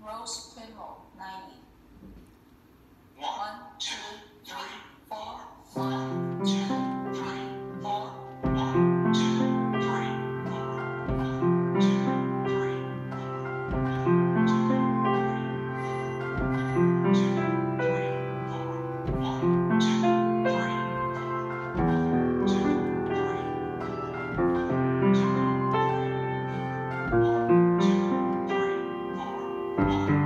Rose Primo, 90. 1, 2, 3, 4. 1, 2, 3, 4. 1, 2, 3, 4. 1, 2, 3, 4. 1, 2, 3, 4. 1, 2, 3, 4. 1, 2, 3, 4. 1,